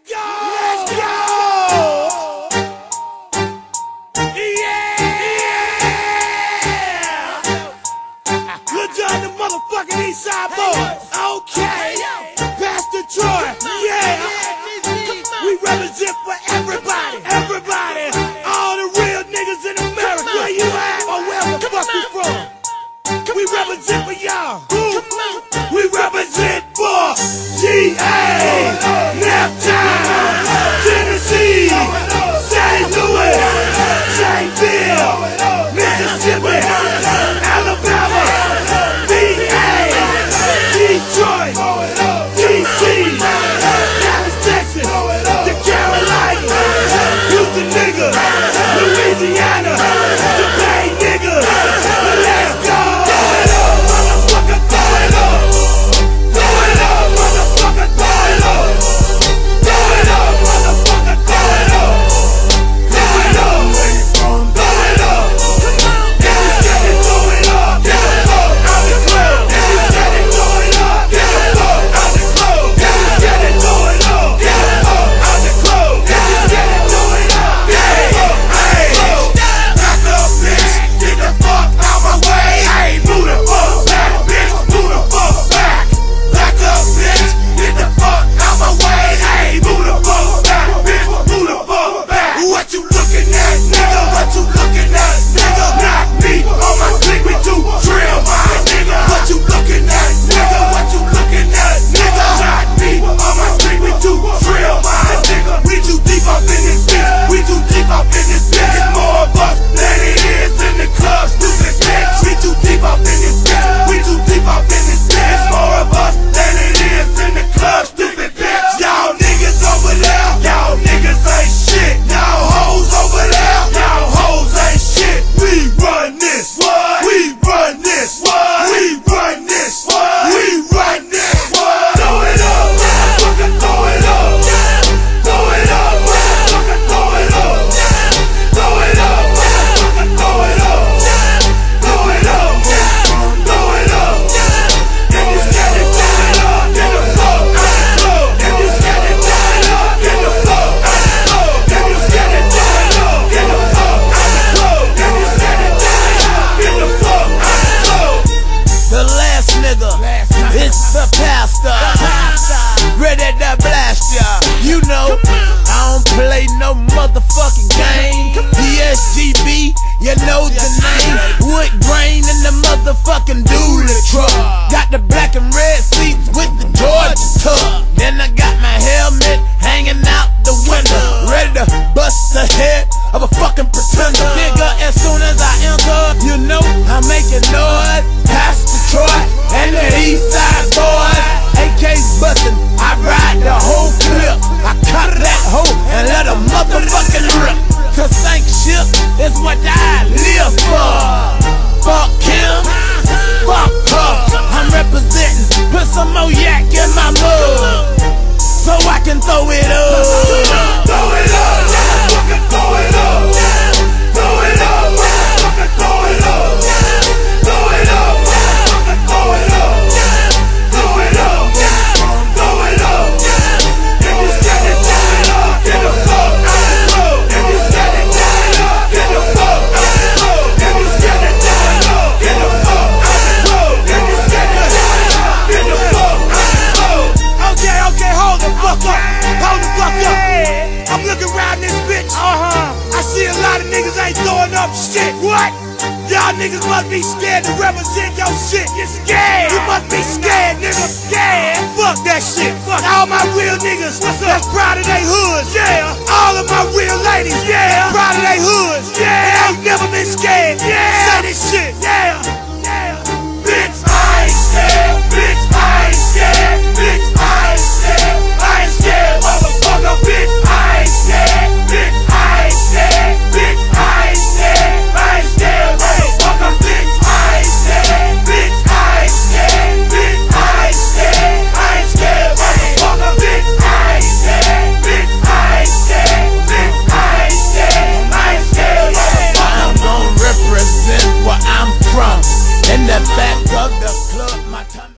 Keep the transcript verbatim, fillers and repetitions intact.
go! Let's go! Yeah! Good job, the motherfucking Eastside boys. Okay. Pastor Troy. Yeah. We represent for everybody. Everybody. All the real niggas in America. Where you at? Or where the fuck you from? We represent for y'all. We represent for G A, Naptown, Tennessee, Saint Louis, Shaneville, Mississippi, Alabama, V A, Detroit, D C, Dallas, Texas, the Carolinas, Houston niggas, Louisiana, the Bay niggas. Let's go! It's the pastor, ready to blast ya. You know, I don't play no motherfucking game. P S G B, you know the name. Wood grain in the motherfucking dually truck. Got the black and red seats with the Georgia tuck. Then I got my helmet hanging out the window, ready to bust the head of a fucking pretender. Nigga, as soon as I enter, you know I'm making noise. Pastor Troy and the Eastside boys, A Ks bustin', I ride the whole clip. I cut that hoe and let a motherfucking rip. Cause sanctship is what I live for. Fuck him, fuck her. I'm representing, put some more yak in my mug, so I can throw it up. Throw it up, fucking throw it up. Throw it up, fucking throw it up. Throw it up, fucking throw it up. Throw it up, throw it up. If you stand it, throw it up. Get the fuck out of the road. If you stand it, throw it up. Get the fuck out of the road. If you stand it, throw it up. Get the fuck out of the road. If you stand it, throw it up. Get the fuck out of the road. Okay, okay, hold the fuck up. Hold the fuck up. I'm looking around this bitch. Uh-huh. I see a lot of niggas ain't throwing up shit. What? Y'all niggas must be scared to represent your shit. You're scared. You must be scared, nigga. Scared. Fuck that shit. Fuck all my real niggas. What's up? That's proud of they hoods. Yeah. All of my real ladies. Yeah. Proud of they hoods. Yeah. They ain't never been scared. Yeah. Say this shit.